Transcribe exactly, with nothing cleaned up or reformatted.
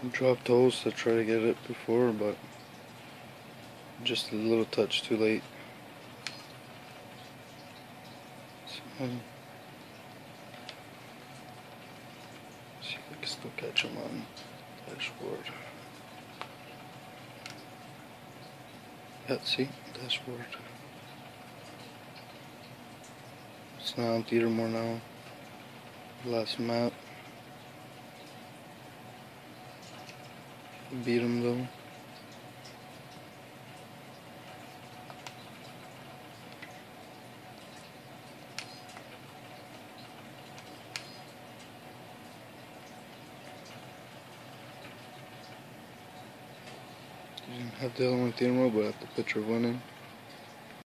Dropped holes to try to get it before, but just a little touch too late. So, see if I can still catch them on dashboard. Yeah, see, dashboard. It's not on theater more now. Last map. Beat him though. Didn't have the other one theater mode, but I have the picture of winning.